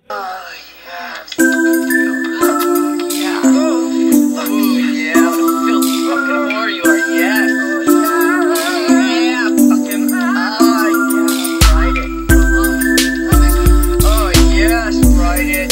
Oh, yes. Yeah. Oh, yeah. What a filthy fucking whore you are, yes. Yeah, fucking. Oh, yeah. Ride it. Oh, yes, ride it.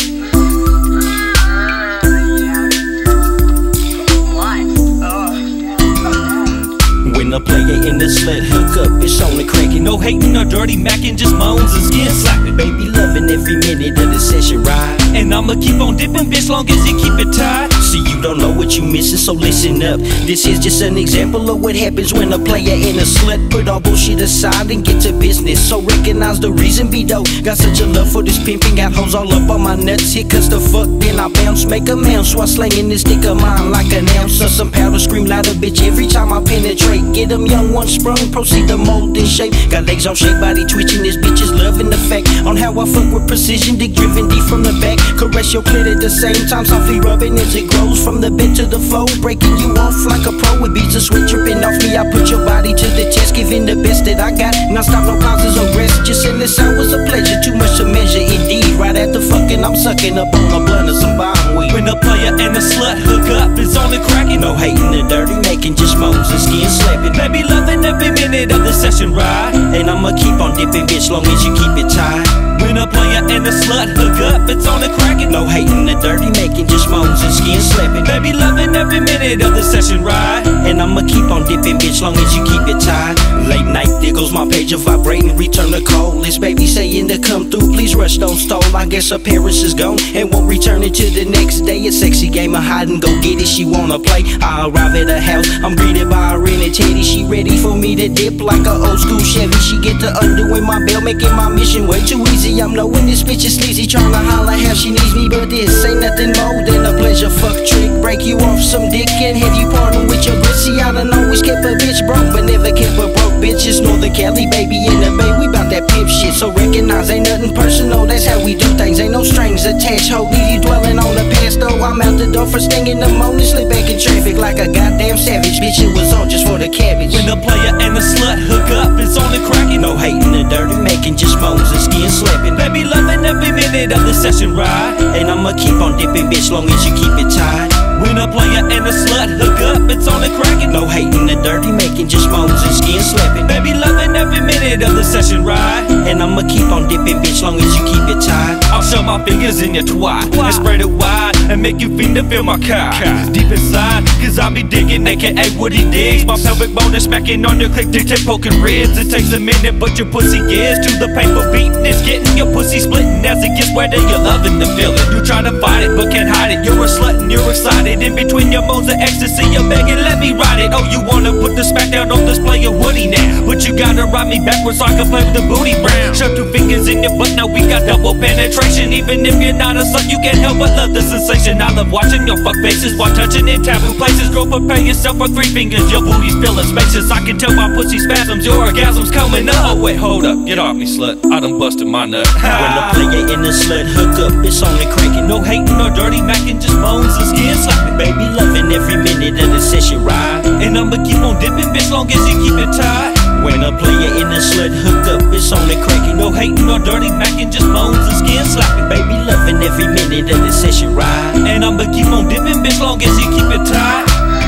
When a player in the slut hook up, it's only cracking. No hating or dirty macking, just moans and skin slapping. Baby loving every minute of the session ride. And I'ma keep on dipping, bitch, long as you keep it tight. See, you don't know what you missing, so listen up. This is just an example of what happens when a player and a slut put all bullshit aside and get to business. So recognize the reason be though. Got such a love for this pimping, got hoes all up on my nuts. Hit cause the fuck, then I bounce, make a mouse while slanging this dick of mine like an ounce of some powder. Scream louder, bitch, every time I penetrate. Get them young ones sprung, proceed to mold and shape. Got legs on shape, body twitching, this bitch is loving the fact on how I fuck with precision, dick driven deep from the back. Caress your clit at the same time, softly rubbing as it grows from the bed to the floor, breaking you off like a pro with beads of sweat dripping off me. I put your body to the test, giving the best that I got. Now stop, no pauses or rest, just in this sound was a pleasure, too much to measure indeed. Right after fucking, I'm sucking up on a blunt of some bomb weed. When a player and a slut hook up, it's only cracking. No hating or dirty making, just moans and skin slapping. Baby loving every minute of the session ride. And I'ma keep on dipping, bitch, long as you keep it tight. When a player and a slut hook up, it's only cracking. No hating or dirty making, just moans and skin slapping. Baby loving every minute of the session ride. And I'ma keep on dipping, bitch, long as you keep it tight. Late night, there goes my pager vibrating, return the call. This baby saying to come through, please rush, don't stall. I guess her parents is gone and won't return until the next day. A sexy game of hide and go get it, she wanna play. I arrive at her house, I'm greeted by her in a teddy. She ready for me to dip like a old school Chevy. She get to undoing my belt, making my mission way too easy. I'm knowing this bitch is sleazy, tryna holler how she needs me, but this ain't nothing more than a pleasure fuck trick. Break you off some dick and have you pardon with your grit. See, I done always kept a bitch broke, but never kept a broke bitch. It's Northern Cali, baby, in the bay, we bout that pimp shit. So recognize ain't nothing personal, that's how we do things. Ain't no strings attached, ho, leave you dwelling on the past though. I'm out the door for stinging the morning, slip back in traffic like a goddamn savage. Bitch, it was all just for the cabbage. When a player and a slut hook up, it's only cracking. No hating or dirty making, just moans and skin slapping. Baby loving every minute of the session ride. And I'ma keep on dipping, bitch, long as you keep it tight. When a player and a slut hook up, it's only cracking. No hating or dirty making, just moans and skin slapping. Baby loving every minute of the session ride. And I'ma keep on dipping, bitch, long as you keep it tight. I'll shove my fingers in your twat and spread it wide and make you fiend to feel my cock deep inside, cause I be digging, aka Woody Diggs. My pelvic bone is smacking on your click, dick poking ribs. It takes a minute, but your pussy gets to the painful beating. It's getting your pussy splitting as it gets wetter. You're loving the feeling. You try to fight it, but can't hide it. You're a slut and you're excited. In between your moans of ecstasy, you're begging, let me ride it. Oh, you wanna put the smack down on display of Woody now, but you gotta ride me backwards so I can play with the booty brown. Shove 2 fingers in your butt, now we got double penetration. Even if you're not a slut, you can't help but love the sensation. I love watching your fuck faces while touching in taboo places. Girl, prepare yourself for 3 fingers. Your booty's filling spaces. I can tell my pussy spasms, your orgasm's coming up. Oh wait, hold up, get off me, slut. I done busted my nut. When the player and the slut hook up, it's only cracking. No hating or dirty macking, just moans and skin slapping. Baby loving every minute of the session ride. And I'ma keep on dipping, bitch, long as you keep it tight. When a player and a slut hook up, it's only cracking. No hating or dirty macking, just moans and skin slapping. Baby loving every minute of the session ride. And I'ma keep on dipping, bitch, long as you keep it tight.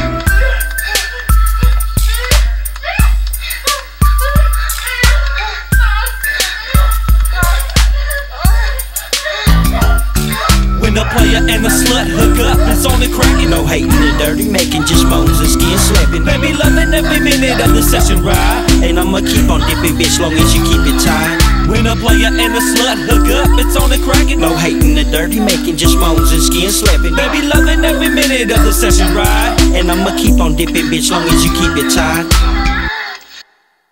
When a player and a slut hook up, it's only cracking. No hating or dirty making, just moans and skin slapping. Baby loving every minute of the session ride. And I'ma keep on dipping, bitch, long as you keep it tight. When a player and a slut hook up, it's only cracking. No hating or dirty making, just moans and skin slapping. Baby loving every minute of the session ride. And I'ma keep on dipping, bitch, long as you keep it tight.